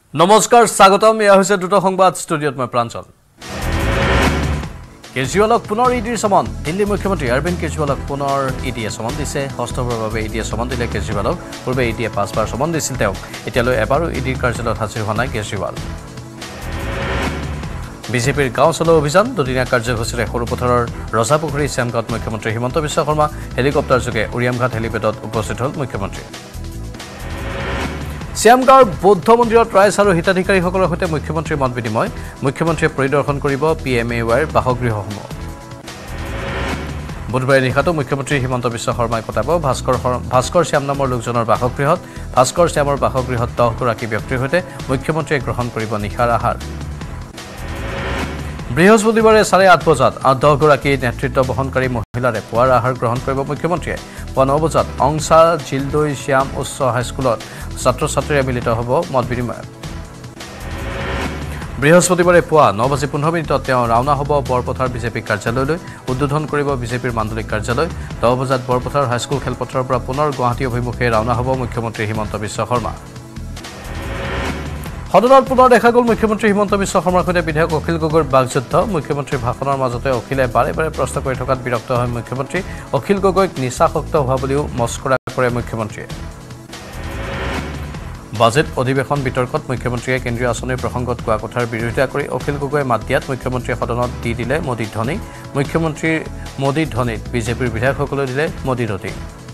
নমস্কাৰ স্বাগতম ইয়া হৈছে দুটো সংবাদ ষ্টুডিঅত মই প্ৰাঞ্চল কেজৰিৱালক পুনৰ EDৰ চমন দিল্লী মুখ্যমন্ত্ৰী অৰবিন্দ কেজৰিৱালক পুনৰ EDয়ে চমন দিছে হস্তবাৰৰ বাবে EDয়ে চমন দিলে কেজৰিৱালক পূৰ্বে EDয়ে 5 বাৰ চমন দিছিল তেওঁ এতিয়ালৈ এবাৰো EDৰ কাৰ্যালয়ত হাজিৰ হোৱা নাই কেজৰিৱাল বিজেপিৰ গাঁও চলো অভিযান দুদিনীয়া কাৰ্যসূচীৰে সৰুপথাৰৰ ৰজাপুখুৰী শ্যামঘাট মুখ্যমন্ত্ৰী হিমন্ত বিশ্ব শৰ্মা হেলিকপ্টাৰ যোগে উৰিয়ামঘাট হেলিপেডত উপস্থিত হ'ল মুখ্যমন্ত্ৰী শ্যামগাঁৱৰ বৌদ্ধ মন্দিৰত ৰাইজ আৰু হিতাধিকাৰীসকলৰ সৈতে মুখ্যমন্ত্ৰীৰ মত বিনিময় মুখ্যমন্ত্ৰীয়ে পৰিদৰ্শন কৰিব PMAYৰ বাসগৃহসমূহ বুধবাৰে নিশাটো মুখ্যমন্ত্ৰী হিমন্ত বিশ্ব শৰ্মাই কটাব ভাস্কৰ শ্যাম নামৰ লোকজনৰ বাসগৃহত ভাস্কৰ শ্যামৰ বাসগৃহত 10 গৰাকী ব্যক্তিৰ সৈতে মুখ্যমন্ত্ৰীয়ে গ্ৰহণ কৰিব নিশাৰ আহাৰ বৃহস্পতিবাৰে 8:30 বজাত 10 গৰাকী নেতৃত্ব বহনকাৰী মহিলাৰে পুৱাৰ আহাৰ গ্ৰহণ কৰিব মুখ্যমন্ত্ৰীয়ে 9 বজাত অংশা জিলদৈ শ্যাম উচ্চ হাইস্কুলত ছাত্ৰ-ছাত্ৰীৰে মিলিত হ'ব মত বিনিময় বৃহস্পতিবাৰে পুৱা 9:15 তেওঁ ৰাওনা হ'ব বৰপথাৰ বিজেপি কাৰ্যালয়লৈ উদ্বোধন কৰিব বিজেপিৰ মাণ্ডলিক কাৰ্যালয় 10 বজাত বৰপথাৰ হাইস্কুল খেলপথাৰৰ পৰা পুনৰ গুৱাহাটী অভিমুখে ৰাওনা হ'ব মুখ্যমন্ত্ৰী হিমন্ত বিশ্ব শৰ্মা সদনত পুনৰ দেখা গ'ল মুখ্যমন্ত্ৰী হিমন্ত বিশ্ব শৰ্মাৰ সৈতে বিধায়ক অখিল গগৈৰ বাকযুদ্ধ মুখ্যমন্ত্ৰীৰ ভাষণৰ মাজতে অখিলে বাৰে বাৰে প্ৰশ্ন কৰি থকাত বিৰক্ত হয় মুখ্যমন্ত্ৰী অখিল গগৈক নিচাসক্ত হোৱা বুলিও মস্কৰা কৰে মুখ্যমন্ত্ৰীয়ে বাজেট অধিৱেশন বিতৰ্কত মুখ্যমন্ত্ৰীয়ে কেন্দ্ৰীয় আঁচনিৰ প্ৰসংগত কোৱা কথাৰ বিৰোধিতা কৰি অখিল গগৈয়ে মাত দিয়াত মুখ্যমন্ত্ৰীয়ে সদনত দি দিলে মোদীৰ ধ্বনি মুখ্যমন্ত্ৰীৰ মোদীৰ ধ্বনিত বিজেপিৰ বিধায়কসকলে দিলে মোদীৰ ৰতি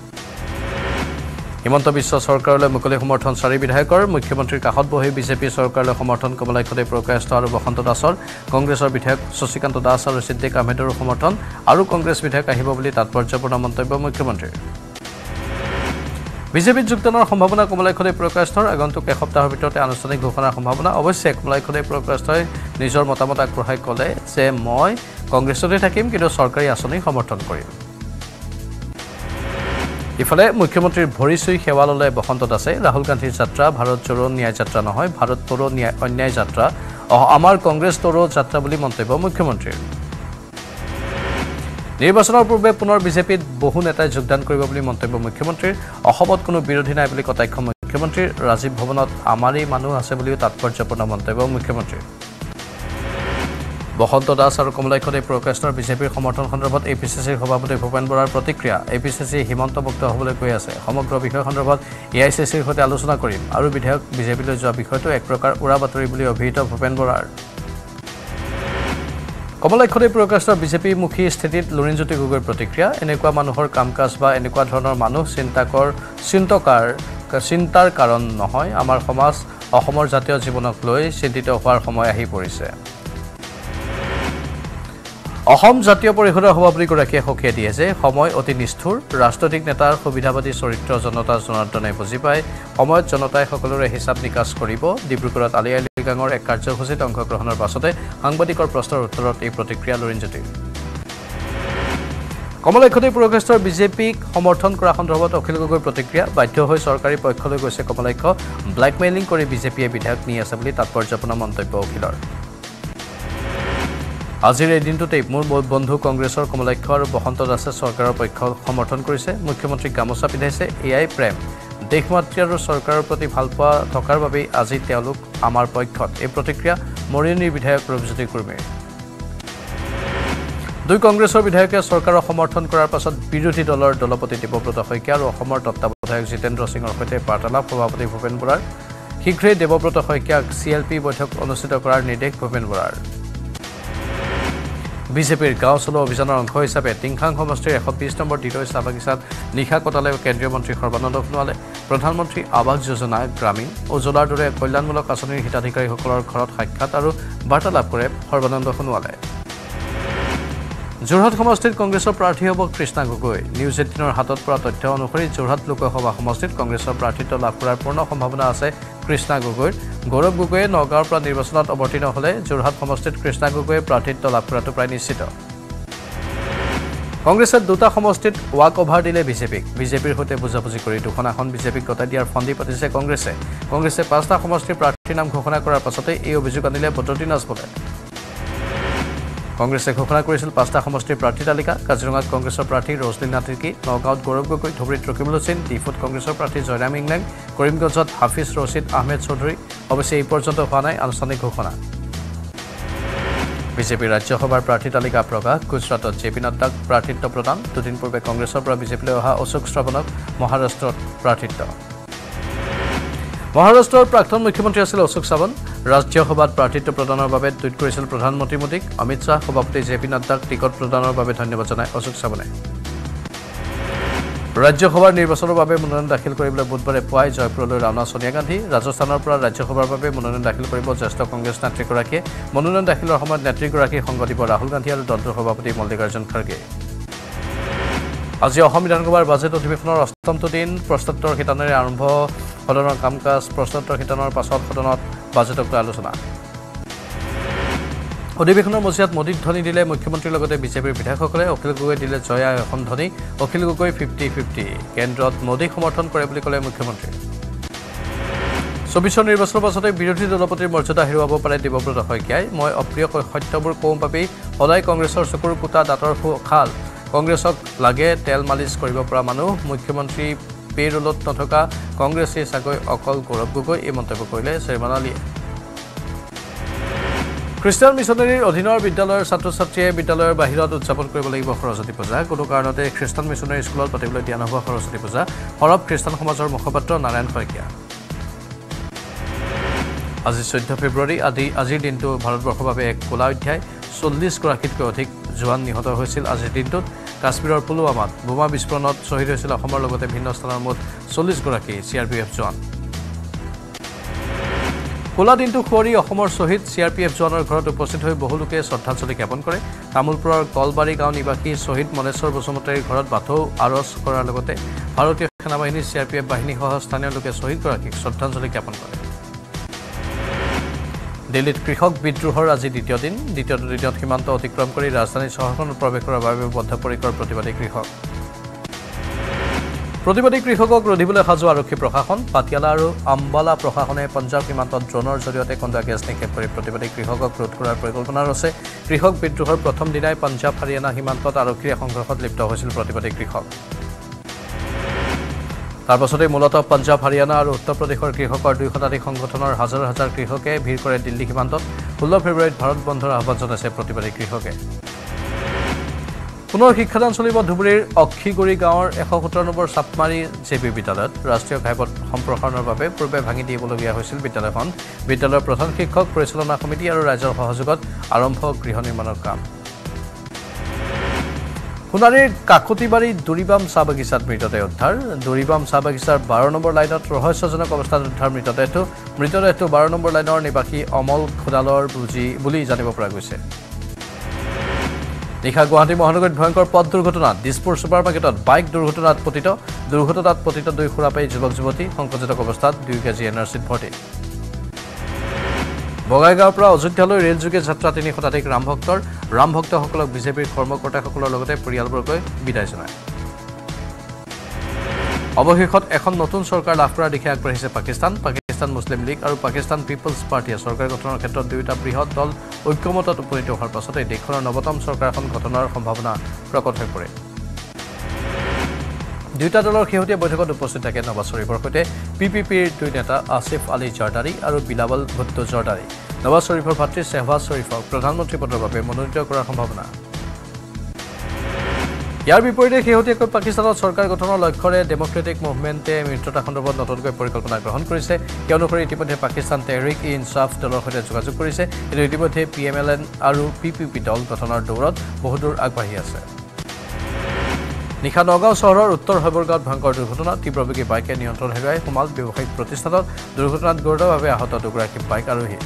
হিমন্ত বিশ্ব চৰকাৰলৈ মুকলি সমৰ্থন 4 বিধায়কৰ মুখ্যমন্ত্ৰীৰ কাষত বহি বিজেপি চৰকাৰলৈ সমৰ্থন কমলাক্ষদে প্ৰকাশিত আৰু বসন্ত দাসৰ কংগ্ৰেছৰ বিধায়ক শশীকান্ত দাস আৰু সিদ্দিক আহমেদৰ সমৰ্থন আৰু কংগ্ৰেছ বিধায়ক আহিব বুলি তাৎপৰ্যপূৰ্ণ মন্তব্য মুখ্যমন্ত্ৰীৰ বিজেপিত যোগদানৰ সম্ভাৱনা কমলাক্ষদে প্ৰকাশিতৰ আগন্তুক এসপ্তাহৰ ভিতৰতে আনুষ্ঠানিক ঘোষণাৰ সম্ভাৱনা অৱশ্যে কমলাক্ষদে প্ৰকাশিতই নিজৰ মতামত আগবঢ়াই ক'লে যে মই কংগ্ৰেছতে থাকিম কিন্তু চৰকাৰী আঁচনি সমৰ্থন কৰিম ইফালে মুখ্যমন্ত্ৰীৰ ভৰি চুই সেৱা ল'লে বসন্ত দাসে ৰাহুল গান্ধীৰ যাত্ৰা ভাৰত জোড়ো ন্যায় যাত্ৰা নহয় ভাৰত তোড়ো অন্যায় যাত্ৰা আমাৰ কংগ্ৰেছ তোড়ো যাত্ৰা বুলি মন্তব্য মুখ্যমন্ত্ৰীৰ নিৰ্বাচনৰ পূৰ্বে পুনৰ বিজেপিত বহু নেতাই যোগদান কৰিব বুলি মন্তব্য মুখ্যমন্ত্ৰীৰ অসমত কোনো বিৰোধী নাই বুলি কটাক্ষ মুখ্যমন্ত্ৰীৰ ৰাজীৱ ভৱনত আমাৰেই মানুহ আছে বুলিও তাৎপৰ্যপূৰ্ণ মন্তব্য মুখ্যমন্ত্ৰীৰ বসন্ত দাস আৰু কমলাক্ষদে প্ৰকাশিতৰ বিজেপিৰ সমৰ্থন সন্দৰ্ভত APCCৰ সভাপতি ভূপেন বৰাৰ প্ৰতিক্ৰিয়া APCC হিমন্ত মুক্ত হ'বলৈ কৈ আছে সমগ্ৰ বিষয় সন্দৰ্ভত AICCৰ সৈতে আলোচনা কৰিম আৰু বিধায়ক বিজেপিলৈ যোৱা বিষয়টো এক প্ৰকাৰ উৰা বাতৰি বুলি অভিহিত ভূপেন বৰাৰ কমলাক্ষদে প্ৰকাশিতৰ বিজেপিমুখী স্থিতিত লুৰিণজ্যোতি গগৈৰ প্ৰতিক্ৰিয়া এনেকুৱা মানুহৰ কামকাজ বা এনেকুৱা ধৰণৰ মানুহ চিন্তাৰ কাৰণ নহয় আমাৰ সমাজ অসমৰ জাতীয় জীৱনক লৈ চিন্তিত হোৱাৰ সময় আহি পৰিছে অসম জাতীয় পৰিষদৰ সভাপতিগৰাকীয়ে সকিয়াই দিয়ে যে সময় অতি নিষ্ঠুৰ ৰাজনৈতিক নেতাৰ সুবিধাবাদী চৰিত্ৰ জনতা জনাৰ্দনে বুজি পায় সময়ত জনতাই সকলোৰে হিচাপ নিকাচ কৰিব ডিব্ৰুগড়ত আলি আই লৃগাঙৰ এক কাৰ্যসূচীত অংশগ্ৰহণৰ পাছতে সাংবাদিকৰ প্ৰশ্নৰ উত্তৰত এই প্ৰতিক্ৰিয়া লুৰিণজ্যোতিৰ কমলাক্ষদে প্ৰকাশিতৰ বিজেপিক সমৰ্থন কৰা সন্দৰ্ভত অখিল গগৈৰ প্ৰতিক্ৰিয়া বাধ্য হৈ চৰকাৰী পক্ষলৈ গৈছে কমলাক্ষ ব্লেকমেইলিং কৰি বিজেপিয়ে বিধায়ক নি আছে বুলি তাৎপৰ্যপূৰ্ণ মন্তব্য অখিলৰ আজিৰ এই দিনটোতেই মোৰ বন্ধু কংগ্ৰেছৰ কমলাক্ষ আৰু বসন্ত দাসে চৰকাৰৰ পক্ষ সমৰ্থন কৰিছে মুখ্যমন্ত্ৰীক গামোচা পিন্ধাইছে এয়াই প্ৰেম দেশমাতৃ আৰু চৰকাৰৰ প্ৰতি ভালপোৱা থকাৰ বাবেই আজি তেওঁলোক আমাৰ পক্ষত এই প্ৰতিক্ৰিয়া মৰিয়নিৰ বিধায়ক ৰূপজ্যোতি কুৰ্মীৰ দুই কংগ্ৰেছৰ বিধায়কে চৰকাৰৰ সমৰ্থন কৰাৰ পাছত বিৰোধী দলৰ দলপতি দেৱব্ৰত শইকীয়া আৰু অসমৰ তত্ত্বাৱধায়ক জিতেন্দ্ৰ সিঙৰ সৈতে বাৰ্তালাপ সভাপতি ভূপেন বৰাৰ শীঘ্ৰেই দেৱব্ৰত শইকীয়াক CLP বৈঠক অনুষ্ঠিত কৰাৰ নিৰ্দেশ ভূপেন বৰাৰ বিজেপিৰ গাঁও চলো অভিযানৰ অংশ হিচাপে টিংখাং সমষ্টিৰ 120 নম্বৰ ডিৰৈ চাহ বাগিচাত নিশা কটালে কেন্দ্ৰীয় মন্ত্ৰী সৰ্বানন্দ সোণোৱালে প্ৰধানমন্ত্ৰী আৱাস যোজনা গ্ৰামীণ উজ্জ্বলাৰ দৰে কল্যাণমূলক আঁচনিৰ হিতাধিকাৰীসকলৰ ঘৰত সাক্ষাৎ আৰু বাৰ্তালাপ কৰে সৰ্বানন্দ সোণোৱালে যোৰহাট সমষ্টিত কংগ্ৰেছৰ প্ৰাৰ্থী হ'ব কৃষ্ণা গগৈ News18ৰ হাতত পৰা তথ্য অনুসৰি যোৰহাট লোকসভা সমষ্টিত কংগ্ৰেছৰ প্ৰাৰ্থিত্ব লাভ কৰাৰ পূৰ্ণ সম্ভাৱনা আছে কৃষ্ণা গগৈৰ গৌৰৱ গগৈয়ে নগাঁৱৰ পৰা নিৰ্বাচনত অৱতীৰ্ণ হ'লে যোৰহাট সমষ্টিত কৃষ্ণা গগৈয়ে প্ৰাৰ্থিত্ব লাভ কৰাটো প্ৰায় নিশ্চিত কংগ্ৰেছে দুটা সমষ্টিত ৱাক অভাৰ দিলে বিজেপিৰ সৈতে বুজাবুজি কৰি দুখন আসন বিজেপিক গতাই দিয়াৰ ফন্দি পাতিছে কংগ্ৰেছে 5টা সমষ্টিৰ প্ৰাৰ্থীৰ নাম ঘোষণা কৰাৰ পাছতে এই অভিযোগ আনিলে বদৰুদ্দিন আজমলে কংগ্ৰেছে ঘোষণা কৰিছিল 5টা সমষ্টিৰ প্ৰাৰ্থী তালিকা কাজিৰঙাত কংগ্ৰেছৰ প্ৰাৰ্থী ৰজলিন নাথিকি নগাঁৱত গৌৰৱ গগৈ ধুবুৰীত ৰকিবুল হুছেইন ডিফুত কংগ্ৰেছৰ প্ৰাৰ্থী জয়ৰাম ইংলেং কৰিমগঞ্জত হাফিজ ৰছিদ আহমেদ চৌধুৰী অৱশ্যে এই পৰ্যন্ত হোৱা নাই আনুষ্ঠানিক ঘোষণা বিজেপিৰ ৰাজ্যসভাৰ প্ৰাৰ্থী তালিকা প্ৰকাশ গুজৰাটত জেপি নাড্ডাক প্ৰাৰ্থিত্ব প্ৰদান দুদিন পূৰ্বে কংগ্ৰেছৰ পৰা বিজেপিলৈ অহা অশোক শ্ৰাৱণক মহাৰাষ্ট্ৰত প্ৰাৰ্থিত্ব মহাৰাষ্ট্ৰৰ প্ৰাক্তন মুখ্যমন্ত্ৰী আছিল অশোক শ্ৰাৱণ ৰাজ্যসভাত প্ৰাৰ্থিত্ব প্ৰদানৰ বাবে টুইট কৰিছিল প্ৰধানমন্ত্ৰী মোদীক অমিত শ্বাহ সভাপতি জেপি নাড্ডাক টিকট প্ৰদানৰ বাবে ধন্যবাদ জনায় অশোক শ্ৰাৱণে ৰাজ্যসভাৰ নিৰ্বাচনৰ বাবে মনোনয়ন দাখিল কৰিবলৈ বুধবাৰে পুৱাই জয়পুৰলৈ ৰাওনা সোনিয়া গান্ধী ৰাজস্থানৰ পৰা ৰাজ্যসভাৰ বাবে মনোনয়ন দাখিল কৰিব জ্যেষ্ঠ কংগ্ৰেছ নেত্ৰীগৰাকীয়ে মনোনয়ন দাখিলৰ সময়ত নেত্ৰীগৰাকীৰ সংগ দিব ৰাহুল গান্ধী আৰু দলটোৰ সভাপতি মল্লিকাৰ্জুন খাৰ্গে আজি অসম বিধানসভাৰ বাজেট অধিৱেশনৰ অষ্টমটো দিন প্ৰশ্নোত্তৰ শিতানেৰে আৰম্ভ সদনৰ কাম কাজ প্ৰশ্নোত্তৰ শিতানৰ পাছত সদনত বাজেটক লৈ আলোচনা অধিৱেশনৰ মজিয়াত মোদীক ধ্বনি দিলে মুখ্যমন্ত্ৰীৰ লগতে বিজেপিৰ বিধায়কসকলে অখিল গগৈ দিলে জয়া এখন ধ্বনি অখিল গগৈ 50-50 কেন্দ্ৰত মোদীক সমৰ্থন কৰে বুলি ক'লে মুখ্যমন্ত্ৰী 24 নিৰ্বাচনৰ পাছতে বিৰোধী দলপতিৰ মৰ্যাদা হেৰুৱাব পাৰে দেৱব্ৰত শইকীয়াই মই অপ্ৰিয় সত্যবোৰ কওঁ বাবেই সদায় কংগ্ৰেছৰ চকুৰ কুটা দাঁতৰ খাল কংগ্ৰেছক লাগে তেল মালিচ কৰিব পৰা মানুহ মুখ্যমন্ত্ৰী পেৰোলত নথকা কংগ্ৰেছী চাগৈ অকল গৌৰৱ গগৈ এই মন্তব্য কৰিলে শ্ৰীমান আলীয়ে খ্ৰীষ্টান মিছনাৰীৰ অধীনৰ বিদ্যালয়ৰ ছাত্ৰ ছাত্ৰীয়ে বিদ্যালয়ৰ বাহিৰত উদযাপন কৰিব লাগিব সৰস্বতী পূজা কোনো কাৰণতে খ্ৰীষ্টান মিছনাৰী স্কুলত পাতিবলৈ দিয়া নহ'ব সৰস্বতী পূজা সৰব খ্ৰীষ্টান সমাজৰ মুখপাত্ৰ নাৰায়ণ শইকীয়া আজি 14 ফেব্ৰুৱাৰী আজিৰ দিনটো ভাৰতবৰ্ষৰ বাবে এক ক'লা অধ্যায় 40 গৰাকীতকৈ অধিক জোৱান নিহত হৈছিল আজিৰ দিনটোত কাশ্মীৰৰ পুলৱামাত বোমা বিস্ফোৰণত শ্বহীদ হৈছিল অসমৰ লগতে ভিন্ন স্থানৰ মুঠ 40 গৰাকী চিআৰপিএফ জোৱান ক'লা দিনটো খুৱৰি অসমৰ শ্বহীদ চিআৰপিএফ জোৱানৰ ঘৰত উপস্থিত হৈ বহু লোকে শ্ৰদ্ধাঞ্জলি জ্ঞাপন কৰে তামুলপুৰৰ কলবাৰী গাঁও নিবাসী শ্বহীদ মনেশ্বৰ বসুমতাৰীৰ ঘৰত বাথৌ আৰজ কৰাৰ লগতে ভাৰতীয় সেনাবাহিনীৰ চিআৰপিএফ বাহিনীসহ স্থানীয় লোকে শ্বহীদগৰাকীক শ্ৰদ্ধাঞ্জলি জ্ঞাপন কৰে দিল্লীত কৃষক বিদ্ৰোহৰ আজি দ্বিতীয় দিনত সীমান্ত অতিক্ৰম কৰি ৰাজধানী চহৰখনত প্ৰৱেশ কৰাৰ বাবে বদ্ধপৰিকৰ প্ৰতিবাদী কৃষকক ৰোধিবলৈ সাজু আৰক্ষী প্ৰশাসন পাটিয়ালা আৰু আম্বালা প্ৰশাসনে পঞ্জাৱ সীমান্তত ড্ৰোনৰ জৰিয়তে কন্দুৱা গেছ নিক্ষেপ কৰি প্ৰতিবাদী কৃষকক ৰোধ কৰাৰ পৰিকল্পনা আছে কৃষক বিদ্ৰোহৰ প্ৰথম দিনাই পঞ্জাৱ হাৰিয়ানা সীমান্তত আৰক্ষীৰ সংঘৰ্ষত লিপ্ত হৈছিল প্ৰতিবাদী কৃষক তাৰ পাছতে মূলতঃ পঞ্জাৱ হাৰিয়ানা আৰু উত্তৰ প্ৰদেশৰ কৃষকৰ 2 শতাধিক সংগঠনৰ হাজাৰ হাজাৰ কৃষকে ভিৰ কৰে দিল্লী সীমান্তত 16 ফেব্ৰুৱাৰীত ভাৰত বন্ধৰ আহ্বান জনাইছে প্ৰতিবাদী কৃষকে পুনৰ শিক্ষাদান চলিব ধুবুৰীৰ অক্ষিগুৰি গাঁৱৰ 117 নম্বৰ চাপমাৰী জেপি বিদ্যালয়ত ৰাষ্ট্ৰীয় ঘাইপথ সম্প্ৰসাৰণৰ বাবে পূৰ্বে ভাঙি দিবলগীয়া হৈছিল বিদ্যালয়খন বিদ্যালয়ৰ প্ৰধান শিক্ষক পৰিচালনা সমিতি আৰু ৰাইজৰ সহযোগত আৰম্ভ গৃহ নিৰ্মাণৰ কাম সোণাৰীৰ কাকতিবাৰী দুৰিবাম চাহ বাগিচাত মৃতদেহ উদ্ধাৰ দুৰিবাম চাহ বাগিচাৰ 12 নম্বৰ লাইনত ৰহস্যজনক অৱস্থাত উদ্ধাৰ মৃতদেহটো 12 নম্বৰ লাইনৰ নিবাসী অমল খুদালৰ বুলি জানিব পৰা গৈছে নিশা গুৱাহাটী মহানগৰীত ভয়ংকৰ পথ দুৰ্ঘটনা দিছপুৰ ছুপাৰ মাৰ্কেটত বাইক দুৰ্ঘটনাত পতিত 2 খুৰাপাই যুৱক যুৱতী সংকটজনক অৱস্থাত 2 কেজি এনাৰচিত ভৰ্তি বগাইগাঁৱৰ পৰা অযোধ্যালৈ ৰেলযোগে যাত্ৰা 3 শতাধিক ৰামভক্তসকলক বিজেপিৰ কৰ্মকৰ্তাসকলৰ লগতে পৰিয়ালবৰ্গই বিদায় জনায় অৱশেষত এখন নতুন চৰকাৰ লাভ কৰাৰ দিশে আগবাঢ়িছে পাকিস্তান মুছলিম লীগ আৰু পাকিস্তান পিপলছ পাৰ্টিয়ে চৰকাৰ গঠনৰ ক্ষেত্ৰত দুয়োটা বৃহৎ দল ঐক্যমতত উপনীত হোৱাৰ পাছতে দেশখনৰ নৱতম চৰকাৰখন গঠনৰ সম্ভাৱনা প্ৰকট হৈ পৰে দুয়োটা দলৰ শেহতীয়া বৈঠকত উপস্থিত থাকে নৱাজ শ্বৰীফৰ সৈতে পিপিপিৰ 2 নেতা আসিফ আলী জাৰদাৰী আৰু বিলাৱল ভুট্টো জাৰদাৰী নৱাজ শ্বৰীফৰ ভাতৃ শ্বাহবাজ শ্বৰীফক প্ৰধানমন্ত্ৰী পদৰ বাবে মনোনীত কৰাৰ সম্ভাৱনা ইয়াৰ বিপৰীতে শেহতীয়াকৈ পাকিস্তানত চৰকাৰ গঠনৰ লক্ষ্যৰে ডেমক্ৰেটিক মুভমেণ্টে মিত্ৰতা সন্দৰ্ভত নতুনকৈ পৰিকল্পনা গ্ৰহণ কৰিছে এই অনুসৰি ইতিমধ্যে পাকিস্তান তেহৰিক-ই-ইনছাফ দলৰ সৈতে যোগাযোগ কৰিছে কিন্তু ইতিমধ্যে PMLN আৰু PPP দল গঠনৰ দৌৰত বহুদূৰ আগবাঢ়ি আছে নিশা নগাঁও চহৰৰ উত্তৰ হৈবৰগাঁৱত ভয়ংকৰ দুৰ্ঘটনা তীব্ৰবেগী বাইকে নিয়ন্ত্ৰণ হেৰুৱাই সোমাল ব্যৱসায়িক প্ৰতিষ্ঠানত দুৰ্ঘটনাত গুৰুতৰভাৱে আহত 2 গৰাকী বাইক আৰোহী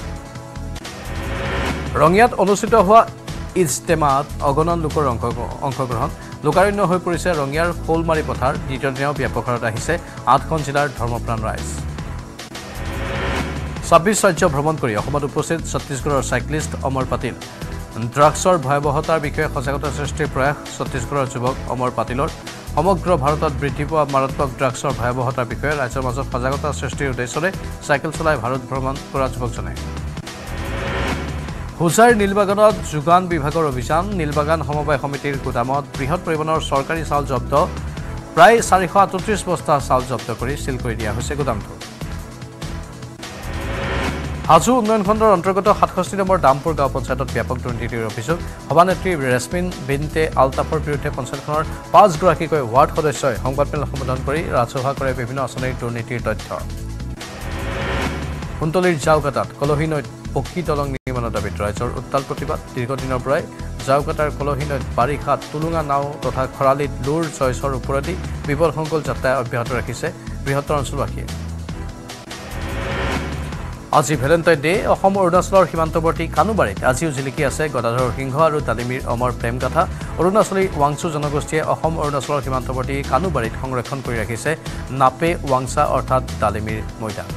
ৰঙিয়াত অনুষ্ঠিত হোৱা ইজতেমাত অগণন লোকৰ অংশগ্ৰহণ লোকাৰণ্য হৈ পৰিছে ৰঙিয়াৰ শোলমাৰী পথাৰ দ্বিতীয় দিনাও ব্যাপক হাৰত আহিছে 8খন জিলাৰ ধৰ্মপ্ৰাণ ৰাইজ 26 ৰাজ্য ভ্ৰমণ কৰি অসমত উপস্থিত ছত্তীশগড়ৰ সাইক্লিষ্ট অমৰ পাটিল ড্ৰাগছৰ ভয়াৱহতাৰ বিষয়ে সজাগতা সৃষ্টিৰ প্ৰয়াস ছত্তীশগড়ৰ যুৱক অমৰ পাটিলৰ সমগ্ৰ ভাৰতত বৃদ্ধি পোৱা মাৰাত্মক ড্ৰাগছৰ ভয়াৱহতাৰ বিষয়ে ৰাজ্যৰ মাজত সজাগতা সৃষ্টিৰ উদ্দেশ্যৰে সাইকেল চলাই ভাৰত ভ্ৰমণ কৰা যুৱকজনে হুজাইৰ নীলবাগানত যোগান বিভাগৰ অভিযান নীলবাগান সমবায় সমিতিৰ গোদামত বৃহৎ পৰিমাণৰ চৰকাৰী চাউল জব্দ প্ৰায় 438 বস্তা চাউল জব্দ কৰি সিল কৰি দিয়া হৈছে গোদামটো হাজু উন্নয়ন খণ্ডৰ অন্তৰ্গত 67 নম্বৰ দামপুৰ গাঁও পঞ্চায়তত ব্যাপক দুৰ্নীতিৰ অভিযোগ সভানেত্ৰী ৰেছমিন বিনতে আলতাফৰ বিৰুদ্ধে পঞ্চায়তখনৰ 5 গৰাকীকৈ ৱাৰ্ড সদস্যই সংবাদমেল সম্বোধন কৰি ৰাজহুৱা কৰে বিভিন্ন আঁচনিৰ দুৰ্নীতিৰ তথ্য কুন্তলীৰ জাউকাটাত কলহী নৈত পক্ষী দলং নিৰ্মাণৰ দাবীত ৰাইজৰ উত্তাল প্ৰতিবাদ দীৰ্ঘদিনৰ পৰাই জাউকাটাৰ কলহী নৈত বাৰিষাত তুলুঙা নাও তথা খৰালিত লুৰ জয়ছৰ ওপৰেদি বিপদসংকুল যাত্ৰা অব্যাহত ৰাখিছে বৃহত্তৰ অঞ্চলবাসীয়ে আজি ভেলেণ্টাইন ডে অসম অৰুণাচলৰ সীমান্তৱৰ্তী কানুবাৰীত আজিও জিলিকি আছে গদাধৰ সিংহ আৰু তালিমীৰ অমৰ প্ৰেম গাথা অৰুণাচলী ৱাংচু জনগোষ্ঠীয়ে অসম অৰুণাচলৰ সীমান্তৱৰ্তী কানুবাৰীত সংৰক্ষণ কৰি ৰাখিছে নাপে ৱাংচা অৰ্থাৎ তালিমীৰ মৈদাম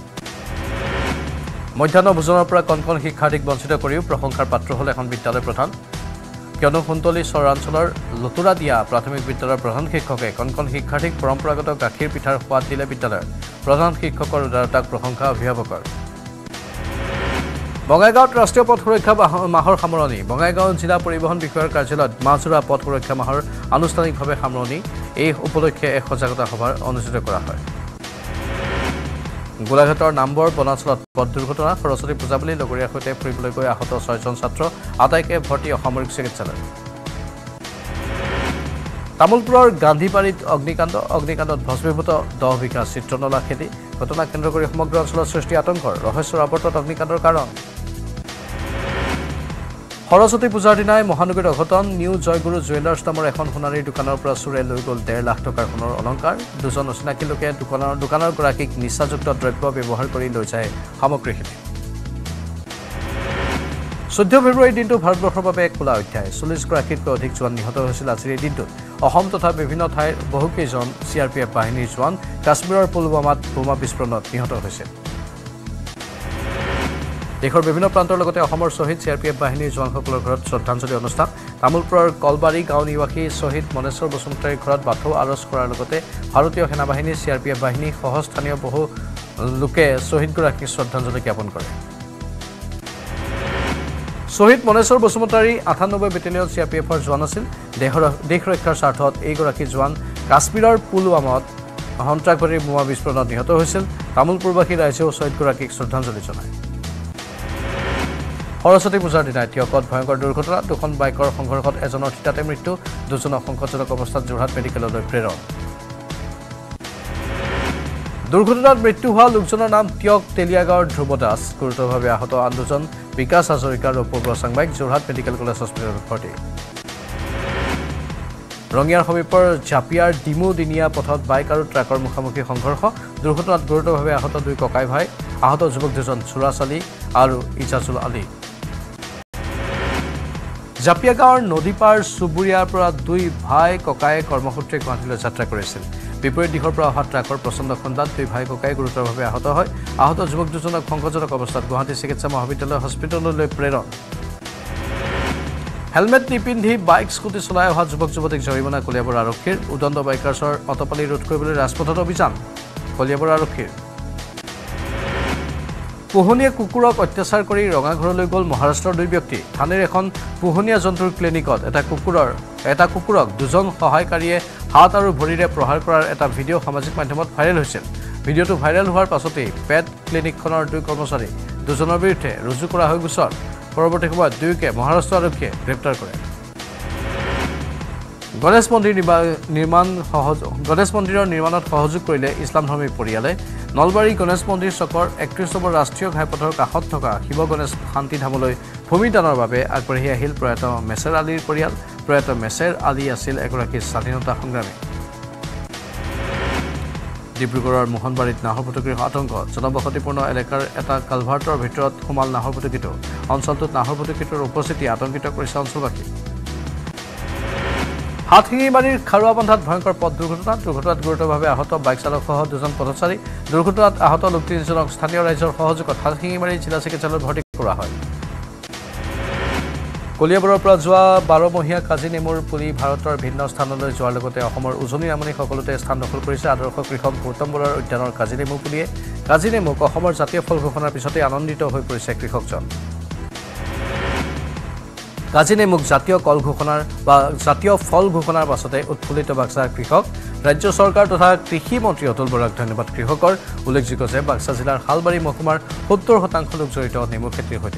মধ্যাহ্ন ভোজনৰ পৰা কণ শিক্ষাৰ্থীক বঞ্চিত কৰিও প্ৰশংসাৰ পাত্ৰ হ'ল এখন বিদ্যালয় প্ৰধান কিয়নো কুন্তলী চৰাঞ্চলৰ লতুৰা দিয়া প্ৰাথমিক বিদ্যালয়ৰ প্ৰধান শিক্ষকে কণ শিক্ষাৰ্থীক পৰম্পৰাগত গাখীৰ পিঠাৰ সোৱাদ দিলে বিদ্যালয়ৰ প্ৰধান শিক্ষকৰ উদাৰতাক প্ৰশংসা অভিভাৱকৰ বঙাইগাঁৱত ৰাষ্ট্ৰীয় পথ সুৰক্ষা মাহৰ সামৰণি বঙাইগাঁও জিলা পৰিবহণ বিষয়াৰ কাৰ্যালয়ত মাহজোৰা পথ সুৰক্ষা মাহৰ আনুষ্ঠানিকভাৱে সামৰণি এই উপলক্ষে এক সজাগতা সভা অনুষ্ঠিত কৰা হয় গোলাঘাটৰ নাম্বৰ বনাঞ্চলত পথ দুৰ্ঘটনা সৰস্বতী পূজা বুলি লগৰীয়াৰ সৈতে ফুৰিবলৈ গৈ আহত 6জন ছাত্ৰ আটাইকে ভৰ্তি অসামৰিক চিকিৎসালয় তামুলপুৰৰ গান্ধীবাৰীত অগ্নিকাণ্ডত ভস্মীভূত 10 বিঘা চিত্ৰনলা খেতি ঘটনা কেন্দ্ৰ কৰি সমগ্ৰ অঞ্চলত সৃষ্টি আতংকৰ ৰহস্যৰ আৱৰ্তত অগ্নিকাণ্ডৰ কাৰণ সৰস্বতী পূজাৰ দিনাই মহানগৰীৰ অঘটন নিউ জয়গুৰু জুৱেলাৰ্ছ নামৰ এখন সোণাৰীৰ দোকানৰ পৰা চোৰে লৈ গ'ল 1.5 লাখ টকাৰ সোণৰ অলংকাৰ দুজন অচিনাকি লোকে দোকানৰ গৰাকীক নিচাযুক্ত দ্ৰব্য ব্যৱহাৰ কৰি লৈ যায় সামগ্ৰীখিনি 14 ফেব্ৰুৱাৰী দিনটো ভাৰতবৰ্ষৰ বাবে এক খোলা অধ্যায় 40 গৰাকীতকৈ অধিক জোৱান নিহত হৈছিল আজিৰ এই দিনটোত অসম তথা বিভিন্ন ঠাইৰ বহুকেইজন চিআৰপিএফ বাহিনীৰ জোৱান কাশ্মীৰৰ পুলৱামাত বোমা বিস্ফোৰণত নিহত হৈছিল দেশৰ বিভিন্ন প্ৰান্তৰ লগতে অসমৰ শ্বহীদ চিআৰপিএফ বাহিনীৰ জোৱানসকলৰ ঘৰত শ্ৰদ্ধাঞ্জলি অনুষ্ঠান তামুলপুৰৰ কলবাৰী গাঁও নিবাসী শ্বহীদ মনেশ্বৰ বসুমতাৰীৰ ঘৰত বাথৌ আৰজ কৰাৰ লগতে ভাৰতীয় সেনাবাহিনী চিআৰপিএফ বাহিনী সহ স্থানীয় বহু লোকে শ্বহীদগৰাকীক শ্ৰদ্ধাঞ্জলি জ্ঞাপন কৰে শ্বহীদ মনেশ্বৰ বসুমতাৰী 98 বেটেলিয়ন চিআৰপিএফৰ জোৱান আছিল দেশ ৰক্ষাৰ স্বাৰ্থত এইগৰাকী জোৱান কাশ্মীৰৰ পুলৱামাত সন্ত্ৰাসবাদীৰ বোমা বিস্ফোৰণত নিহত হৈছিল তামুলপুৰবাসী ৰাইজেও শ্বহীদগৰাকীক শ্ৰদ্ধাঞ্জলি জনায় সৰস্বতী পূজাৰ দিনাই টিয়কত ভয়ংকৰ দুৰ্ঘটনা দুখন বাইকৰ সংঘৰ্ষত এজনৰ থিতাতে মৃত্যু দুজনক সংকটজনক অৱস্থাত যোৰহাট মেডিকেললৈ প্ৰেৰণ দুৰ্ঘটনাত মৃত্যু হোৱা লোকজনৰ নাম টিয়ক তেলিয়াগাঁৱৰ ধ্ৰুৱ দাস গুৰুতৰভাৱে আহত আন দুজন বিকাশ হাজৰিকা আৰু অপূৰ্ব চাংমাইক যোৰহাট মেডিকেল কলেজ হস্পিটেলত ভৰ্তি ৰঙিয়াৰ সমীপৰ জাপিয়াৰ ডিমুদিনীয়া পথত বাইক আৰু ট্ৰাকৰ মুখামুখি সংঘৰ্ষ দুৰ্ঘটনাত গুৰুতৰভাৱে আহত দুই ককাই ভাই আহত যুৱক দুজন চুৰাছ আলী আৰু ইজাজুল আলী জাপিয়া গাঁৱৰ নদীপাৰ চুবুৰীয়াৰ পৰা দুই ভাই ককাই কৰ্মসূত্ৰে গুৱাহাটীলৈ যাত্ৰা কৰিছিল বিপৰীত দিশৰ পৰা অহা ট্ৰাকৰ প্ৰচণ্ড খুন্দাত দুই ভাই ককাই গুৰুতৰভাৱে আহত হয় আহত যুৱক দুজনক সংকটজনক অৱস্থাত গুৱাহাটী চিকিৎসা মহাবিদ্যালয় হস্পিটেললৈ প্ৰেৰণ হেলমেট নিপিন্ধি বাইক স্কুটি চলাই অহা যুৱক যুৱতীক জৰিমনা কলিয়াবৰ আৰক্ষীৰ উদণ্ড বাইকাৰ্ছৰ অটপালি ৰোধ কৰিবলৈ ৰাজপথত অভিযান কলিয়াবৰ আৰক্ষীৰ পোহনীয়া কুকুৰক অত্যাচাৰ কৰি ৰঙাঘৰলৈ গ'ল মহাৰাষ্ট্ৰৰ দুই ব্যক্তি থানেৰ এখন পোহনীয়া জন্তুৰ ক্লিনিকত এটা কুকুৰক দুজন সহায়কাৰীয়ে হাত আৰু ভৰিৰে প্ৰহাৰ কৰাৰ এটা ভিডিঅ' সামাজিক মাধ্যমত ভাইৰেল হৈছিল ভিডিঅ'টো ভাইৰেল হোৱাৰ পাছতেই পেট ক্লিনিকখনৰ দুই কৰ্মচাৰী দুজনৰ বিৰুদ্ধে ৰুজু কৰা হৈ গোচৰ পৰৱৰ্তী সময়ত দুয়োকে মহাৰাষ্ট্ৰ আৰক্ষীয়ে গ্ৰেপ্তাৰ কৰে গণেশ মন্দিৰৰ নিৰ্মাণত সহযোগ কৰিলে ইছলাম ধৰ্মী পৰিয়ালে নলবাৰী গণেশ মন্দিৰ চকৰ 31 নম্বৰ ৰাষ্ট্ৰীয় ঘাইপথৰ কাষত থকা শিৱ গণেশ শান্তিধামলৈ ভূমিদানৰ বাবে আগবাঢ়ি আহিল প্ৰয়াত মেছেৰ আলীৰ পৰিয়াল প্ৰয়াত মেছেৰ আলী আছিল এগৰাকী স্বাধীনতা সংগ্ৰামী ডিব্ৰুগড়ৰ মোহনবাৰীত নাহৰপুটুকিৰ আতংক জনবসতিপূৰ্ণ এলেকাৰ এটা কালভাৰ্টৰ ভিতৰত সোমাল নাহৰপুটুকিটো অঞ্চলটোত নাহৰপুটুকিটোৰ উপস্থিতি আতংকিত কৰিছে অঞ্চলবাসী হাতশিঙিমাৰীৰ খাৰুৱাবান্ধাত ভয়ংকৰ পথ দুৰ্ঘটনাত গুৰুতৰভাৱে আহত বাইক চালকসহ দুজন পথচাৰী দুৰ্ঘটনাত আহত লোক 3জনক স্থানীয় ৰাইজৰ সহযোগত হাতশিঙিমাৰী জিলা চিকিৎসালয়ত ভৰ্তি কৰা হয় কলিয়াবৰৰ পৰা যোৱা 12মহীয়া কাজি নেমুৰ পুলি ভাৰতৰ ভিন্ন স্থানলৈ যোৱাৰ লগতে অসমৰ উজনি নামনি সকলোতে স্থান দখল কৰিছে আদৰ্শ কৃষক গৌতম বৰাৰ উদ্যানৰ কাজি নেমু পুলিয়ে কাজি নেমুক অসমৰ জাতীয় ফল ঘোষণাৰ পিছতে আনন্দিত হৈ পৰিছে কৃষকজন কাজি নেমুক জাতীয় কল ঘোষণাৰ বা জাতীয় ফল ঘোষণাৰ পাছতে উৎফুল্লিত বাক্সা কৃষক ৰাজ্য চৰকাৰ তথা কৃষি মন্ত্ৰী অতুল বৰাক ধন্যবাদ কৃষকৰ উল্লেখযোগ্য যে বাক্সা জিলাৰ হালবাৰী মহকুমাৰ 70% লোক জড়িত নেমু খেতিৰ সৈতে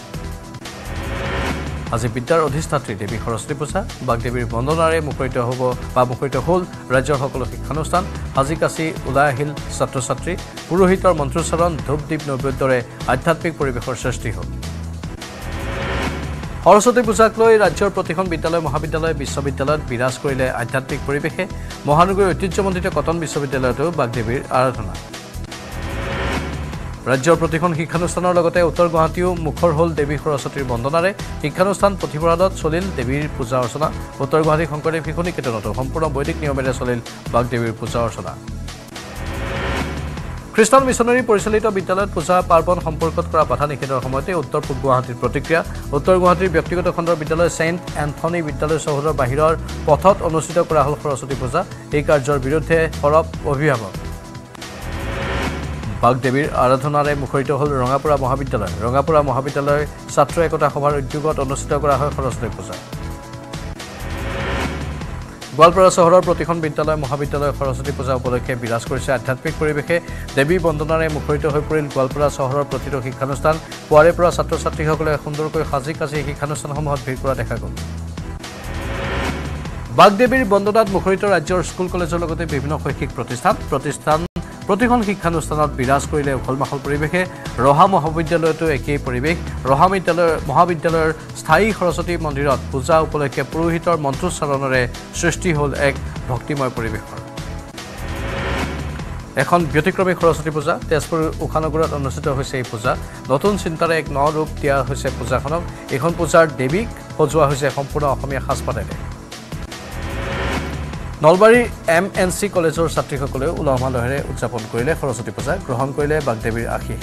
আজি বিদ্যাৰ অধিষ্ঠাত্ৰী দেৱী সৰস্বতী পূজা বাগদেৱীৰ বন্দনাৰে মুখৰিত হ'ল ৰাজ্যৰ সকলো শিক্ষানুষ্ঠান হাজিকাচি ওলাই আহিল ছাত্ৰ ছাত্ৰী পুৰোহিতৰ মন্ত্ৰোচ্চাৰণ ধূপদীপ নৈবেদ্যৰে আধ্যাত্মিক পৰিৱেশৰ সৃষ্টি হ'ল সৰস্বতী পূজাক লৈ ৰাজ্যৰ প্ৰতিখন বিদ্যালয় মহাবিদ্যালয় বিশ্ববিদ্যালয়ত বিৰাজ কৰিলে আধ্যাত্মিক পৰিৱেশে মহানগৰীৰ ঐতিহ্যমণ্ডিত কটন বিশ্ববিদ্যালয়তো বাগদেৱীৰ আৰাধনা ৰাজ্যৰ প্ৰতিখন শিক্ষানুষ্ঠানৰ লগতে উত্তৰ গুৱাহাটীও মুখৰ হ'ল দেৱী সৰস্বতীৰ বন্দনাৰে শিক্ষানুষ্ঠান পুথিভঁৰালত চলিল দেৱীৰ পূজা অৰ্চনা উত্তৰ গুৱাহাটী শংকৰদেৱ শিশু নিকেতনতো সম্পূৰ্ণ বৈদিক নিয়মেৰে চলিল বাগদেৱীৰ পূজা অৰ্চনা খ্ৰীষ্টান মিছনাৰী পৰিচালিত বিদ্যালয়ত পূজা পাৰ্বণ সম্পৰ্কত কৰা বাধা নিষেধৰ সময়তে উত্তৰ পূব গুৱাহাটীৰ প্ৰতিক্ৰিয়া উত্তৰ গুৱাহাটীৰ ব্যক্তিগত খণ্ডৰ বিদ্যালয় ছেইণ্ট এন্থনী বিদ্যালয় চহৰৰ বাহিৰৰ পথত অনুষ্ঠিত কৰা হ'ল সৰস্বতী পূজা এই কাৰ্যৰ বিৰুদ্ধে সৰব অভিভাৱক বাগদেৱীৰ আৰাধনাৰে মুখৰিত হ'ল ৰঙাপুৰা মহাবিদ্যালয় ছাত্ৰ একতা সভাৰ উদ্যোগত অনুষ্ঠিত কৰা হয় সৰস্বতী পূজা গোৱালপাৰা চহৰৰ প্ৰতিখন বিদ্যালয় মহাবিদ্যালয় সৰস্বতী পূজা উপলক্ষে বিৰাজ কৰিছে আধ্যাত্মিক পৰিৱেশে দেৱী বন্দনাৰে মুখৰিত হৈ পৰিল গোৱালপাৰা চহৰৰ প্ৰতিটো শিক্ষানুষ্ঠান পুৱাৰে পৰা ছাত্ৰ ছাত্ৰীসকলে সুন্দৰকৈ সাজি কাজি শিক্ষানুষ্ঠানসমূহত ভিৰ কৰা দেখা গ'ল বাগদেৱীৰ বন্দনাত মুখৰিত ৰাজ্যৰ স্কুল কলেজৰ লগতে বিভিন্ন শৈক্ষিক প্ৰতিষ্ঠান প্ৰতিখন শিক্ষানুষ্ঠানত বিৰাজ কৰিলে উখল-মাখল পৰিৱেশে ৰহা মহাবিদ্যালয়তো একেই পৰিৱেশ ৰহা মহাবিদ্যালয়ৰ স্থায়ী সৰস্বতী মন্দিৰত পূজা উপলক্ষে পুৰোহিতৰ মন্ত্ৰোচ্চাৰণেৰে সৃষ্টি হ'ল এক ভক্তিময় পৰিৱেশৰ এখন ব্যতিক্ৰমী সৰস্বতী পূজা তেজপুৰ উষানগৰত অনুষ্ঠিত হৈছে এই পূজা নতুন চিন্তাৰে এক ন ৰূপ দিয়া হৈছে পূজাখনক এখন পূজাৰ দেৱীক সজোৱা হৈছে সম্পূৰ্ণ অসমীয়া সাজপাৰেৰে নলবাৰী MNC কলেজৰ ছাত্ৰীসকলেও উলহ মালহেৰে উদযাপন কৰিলে সৰস্বতী পূজা গ্ৰহণ কৰিলে বাগদেৱীৰ আশীষ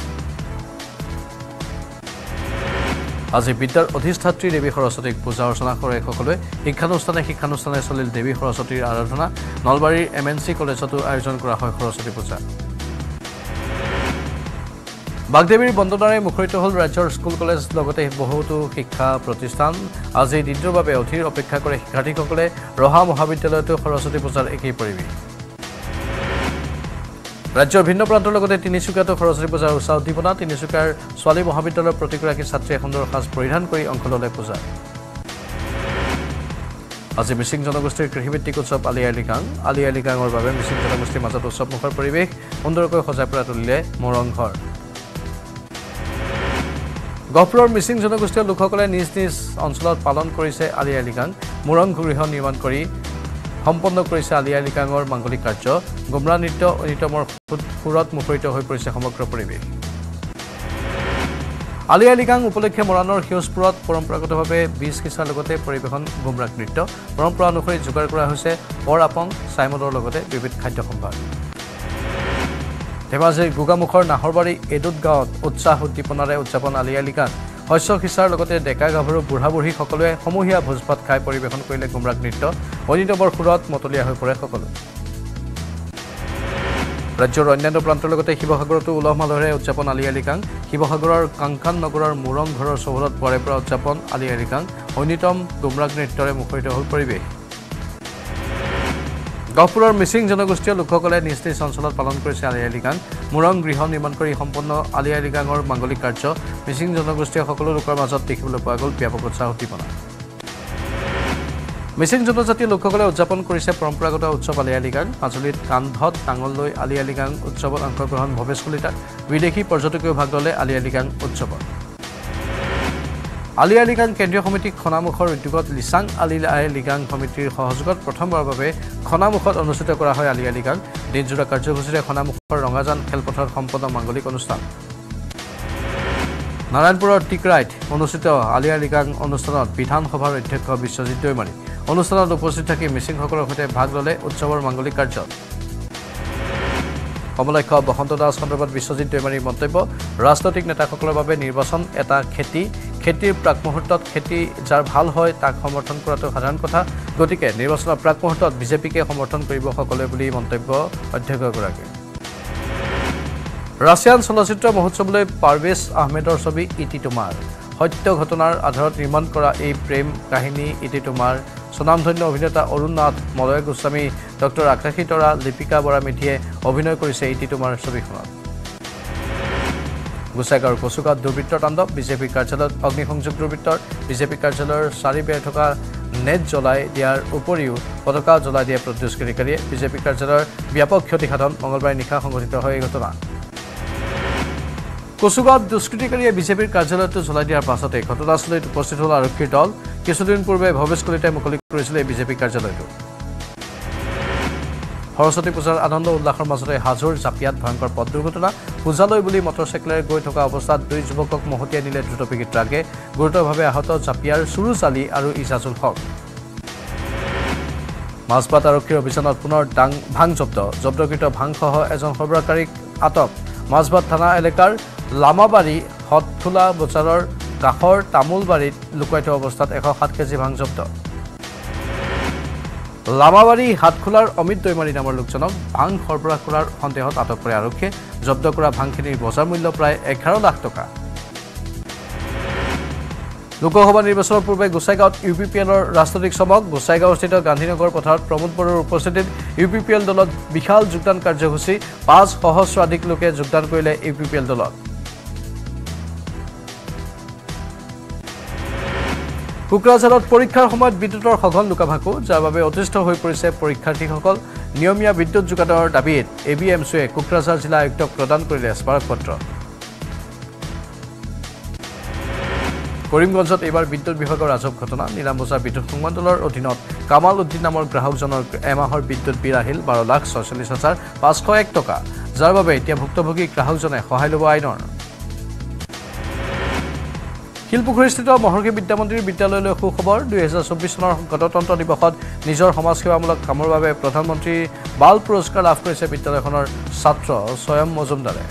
আজি বিদ্যাৰ অধিষ্ঠাত্ৰী দেৱী সৰস্বতীক পূজা অৰ্চনা কৰে সকলোৱে শিক্ষানুষ্ঠানে চলিল দেৱী সৰস্বতীৰ আৰাধনা নলবাৰীৰ MNC কলেজতো আয়োজন কৰা হয় সৰস্বতী পূজা বাগদেৱীৰ বন্দনাৰে মুখৰিত হ'ল ৰাজ্যৰ স্কুল কলেজ লগতে বহুতো শিক্ষা প্ৰতিষ্ঠান আজি দিনটোৰ বাবে অধীৰ অপেক্ষা কৰে শিক্ষাৰ্থীসকলে ৰহা মহাবিদ্যালয়তো সৰস্বতী পূজাৰ একেই পৰিৱেশ ৰাজ্যৰ ভিন্ন প্ৰান্তৰ লগতে তিনিচুকীয়াতো সৰস্বতী পূজাৰ উৎসাহ উদ্দীপনা তিনিচুকীয়াৰ ছোৱালী মহাবিদ্যালয়ৰ প্ৰতিগৰাকী ছাত্ৰীয়ে সুন্দৰ সাজ পৰিধান কৰি অংশ ল'লে পূজা আজি মিচিং জনগোষ্ঠীৰ কৃষিভিত্তিক উৎসৱ আলি আই লৃগাঙৰ বাবে মিচিং জনগোষ্ঠীৰ মাজত উৎসৱমুখৰ পৰিৱেশ সুন্দৰকৈ সজাই পৰাই তুলিলে মৰং ঘৰ গহপুৰৰ মিচিং জনগোষ্ঠীয় লোকসকলে নিজ অঞ্চলত পালন কৰিছে আলি আই লৃগাং মুৰং গৃহ নিৰ্মাণ কৰি সম্পন্ন কৰিছে আলি আই লৃগাঙৰ মাংগলিক কাৰ্য গুমৰা নৃত্য অনিতমৰ সুৰত মুখৰিত হৈ পৰিছে সমগ্ৰ পৰিৱেশ আলি আই লৃগাং উপলক্ষে মৰাণৰ সেউজপুৰত পৰম্পৰাগতভাৱে বীজ সিঁচাৰ লগতে পৰিৱেশন গুমৰাগ নৃত্য পৰম্পৰা অনুসৰি যোগাৰ কৰা হৈছে বৰ আপং চাইমদৰ লগতে বিবিধ খাদ্য সম্ভাৰ ধেমাজিৰ গোগামুখৰ নাহৰবাৰী এডুত গাঁৱত উৎসাহ উদ্দীপনাৰে উদযাপন আলি আই লৃগাং শস্য সিঁচাৰ লগতে ডেকা গাভৰু বুঢ়া বুঢ়ী সকলোৱে সমূহীয়া ভোজভাত খাই পৰিৱেশন কৰিলে গুমৰাগ নৃত্য অনিতমৰ সুৰত মতলীয়া হৈ পৰে সকলো ৰাজ্যৰ অন্যান্য প্ৰান্তৰ লগতে শিৱসাগৰতো উলহ মালহেৰে উদযাপন আলি আই লৃগাং শিৱসাগৰৰ কাংকান নগৰৰ মুৰং ঘৰৰ চহৰত পুৱাৰে পৰা উদযাপন আলি আই লৃগাং অনিতম গুমৰাগ নৃত্যৰে মুখৰিত হ'ল পৰিৱেশ গহপুৰৰ মিচিং জনগোষ্ঠীয় লোকসকলে নিজ অঞ্চলত পালন কৰিছে আলি আই লৃগাং মুৰং গৃহ নিৰ্মাণ কৰি সম্পন্ন আলি আই লৃগাঙৰ মাংগলিক কাৰ্য মিচিং জনগোষ্ঠীয় সকলো লোকৰ মাজত দেখিবলৈ পোৱা গ'ল ব্যাপক উৎসাহ উদ্দীপনা মিচিং জনজাতীয় লোকসকলে উদযাপন কৰিছে পৰম্পৰাগত উৎসৱ আলি আই লৃগাং মাজুলীত কান্ধত নাঙল লৈ আলি আই লৃগাং উৎসৱত অংশগ্ৰহণ ভৱেশ কলিতা বিদেশী পৰ্যটকেও ভাগ ল'লে আলি আই লৃগাং উৎসৱত আলি আই লৃগাং কেন্দ্ৰীয় সমিতিক খনামুখৰ উদ্যোগত লিচাং আলি আই লৃগাং সমিতিৰ সহযোগত প্ৰথমবাৰৰ বাবে খনামুখত অনুষ্ঠিত কৰা হয় আলি আই লৃগাং দিনজোৰা কাৰ্যসূচীৰে খনামুখৰ ৰঙাজান খেলপথাৰত সম্পন্ন মাংগলিক অনুষ্ঠান নাৰায়ণপুৰৰ টিকৰাইত অনুষ্ঠিত আলি আই লৃগাং অনুষ্ঠানত বিধানসভাৰ অধ্যক্ষ বিশ্বজিৎ দৈমাৰী অনুষ্ঠানত উপস্থিত থাকি মিচিংসকলৰ সৈতে ভাগ ল'লে উৎসৱৰ মাংগলিক কাৰ্যত সমলক্ষ্য বসন্ত দাস সন্দৰ্ভত বিশ্বজিৎ দৈমাৰীৰ মন্তব্য ৰাজনৈতিক নেতাসকলৰ বাবে নিৰ্বাচন এটা খেতিৰ প্ৰাক মুহূৰ্তত খেতি যাৰ ভাল হয় তাক সমৰ্থন কৰাটো সাধাৰণ কথা গতিকে নিৰ্বাচনৰ প্ৰাক মুহূৰ্তত বিজেপিকে সমৰ্থন কৰিব সকলোৱে বুলি মন্তব্য অধ্যক্ষগৰাকীৰ ৰাছিয়ান চলচ্চিত্ৰ মহোৎসৱলৈ পাৰভেজ আহমেদৰ ছবি ইটি তোমাৰ সত্য ঘটনাৰ আধাৰত নিৰ্মাণ কৰা এই প্ৰেম কাহিনী ইতি তোমাৰ সুনামধন্য অভিনেতা অৰুণ নাথ মলয় গোস্বামী ডক্টৰ আকাশী তৰা লিপিকা বৰা মিঠিয়ে অভিনয় কৰিছে ইতি তোমাৰ ছবিখনত গোসাইগাঁৱৰ কচুগাঁৱত দুৰ্বৃত্তৰ তাণ্ডৱ বিজেপি কাৰ্যালয়ত অগ্নিসংযোগ দুৰ্বৃত্তৰ বিজেপি কাৰ্যালয়ৰ চাৰিবেৰ থকা নেট জ্বলাই দিয়াৰ উপৰিও পতাকা জ্বলাই দিয়া প্ৰদৰ্শনকাৰীয়ে বিজেপি কাৰ্যালয়ৰ ব্যাপক ক্ষতিসাধন মঙলবাৰে নিশা সংঘটিত হয় এই ঘটনা কচুগাঁৱত দুষ্কৃতিকাৰীয়ে বিজেপিৰ কাৰ্যালয়টো জ্বলাই দিয়াৰ পাছতে ঘটনাস্থলীত উপস্থিত হ'ল আৰক্ষীৰ দল কিছুদিন পূৰ্বে ভৱেশ কলিতাই মুকলি কৰিছিল এই বিজেপি কাৰ্যালয়টো সৰস্বতী পূজাৰ আনন্দ উল্লাসৰ মাজতে হাজোৰ জাপিয়াত ভয়ংকৰ পথ দুৰ্ঘটনা পূজালৈ বুলি মটৰচাইকেলেৰে গৈ থকা অৱস্থাত দুই যুৱকক মহতিয়াই নিলে দ্ৰুতবেগী ট্ৰাকে গুৰুতৰভাৱে আহত জাপিয়াৰ সুৰুজ আলী আৰু ইজাজুল হক মাজবাট আৰক্ষীৰ অভিযানত পুনৰ ভাং জব্দকৃত ভাংসহ এজন সৰবৰাহকাৰীক আটক মাজবাট থানা এলেকাৰ লামাবাৰী হতখোলা বজাৰৰ কাষৰ তামোলবাৰীত লুকুৱাই থোৱা অৱস্থাত 107 কেজি ভাং জব্দ লামাবাৰী হাতখোলাৰ অমিত দৈমাৰী নামৰ লোকজনক ভাং সৰবৰাহ কৰাৰ সন্দেহত আটক কৰে আৰক্ষীয়ে জব্দ কৰা ভাংখিনিৰ বজাৰ মূল্য প্ৰায় 11 লাখ টকা লোকসভা নিৰ্বাচনৰ পূৰ্বে গোসাইগাঁৱত ইউপিপিএলৰ ৰাজনৈতিক চমক গোসাইগাঁৱস্থিত গান্ধীনগৰ পথাৰত প্ৰমোদ বড়োৰ উপস্থিতিত ইউপিপিএল দলত বিশাল যোগদান কাৰ্যসূচী 5 সহস্ৰাধিক লোকে যোগদান কৰিলে ইউপিপিএল দলত কোকৰাঝাৰত পৰীক্ষাৰ সময়ত বিদ্যুতৰ সঘন লুকাভাকু যাৰ বাবে অতিষ্ঠ হৈ পৰিছে পৰীক্ষাৰ্থীসকল নিয়মীয়া বিদ্যুৎ যোগানৰ দাবীত এবিএমচিয়ে কোকৰাঝাৰ জিলা আয়ুক্তক প্ৰদান কৰিলে স্মাৰকপত্ৰ কৰিমগঞ্জত এইবাৰ বিদ্যুৎ বিভাগৰ আজব ঘটনা নিলামবজাৰ বিদ্যুৎ সংমণ্ডলৰ অধীনত কামাল উদ্দিন নামৰ গ্ৰাহকজনৰ এমাহৰ বিদ্যুৎ বিল আহিল 12,46,501 টকা যাৰ বাবে এতিয়া ভুক্তভোগী গ্ৰাহকজনে সহায় ল'ব আইনৰ শিলপুখুৰীস্থিত মহৰ্ষি বিদ্যামন্দিৰ বিদ্যালয়লৈ সুখবৰ 2024 চনৰ গণতন্ত্ৰ দিৱসত নিজৰ সমাজসেৱামূলক কামৰ বাবে প্ৰধানমন্ত্ৰী বাল পুৰস্কাৰ লাভ কৰিছে বিদ্যালয়খনৰ ছাত্ৰ স্বয়ং মজুমদাৰে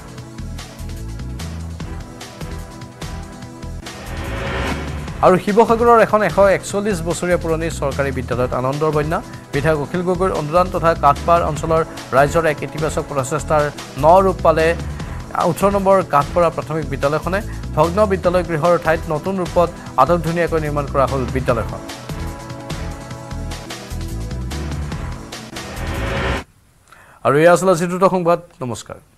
আৰু শিৱসাগৰৰ এখন 141 বছৰীয়া পুৰণি চৰকাৰী বিদ্যালয়ত আনন্দৰ বন্যা বিধায়ক অখিল গগৈৰ অনুদান তথা কাঠপাৰ অঞ্চলৰ ৰাইজৰ এক ইতিবাচক প্ৰচেষ্টাৰ ৰূপ পালে 18 নম্বৰ কাঠপৰা প্ৰাথমিক বিদ্যালয়খনে ভগ্ন বিদ্যালয় গৃহৰ ঠাইত নতুন ৰূপত আটকধুনীয়াকৈ নিৰ্মাণ কৰা হ'ল বিদ্যালয়খন আৰু এই আছিল আজিৰ সংবাদ নমস্কাৰ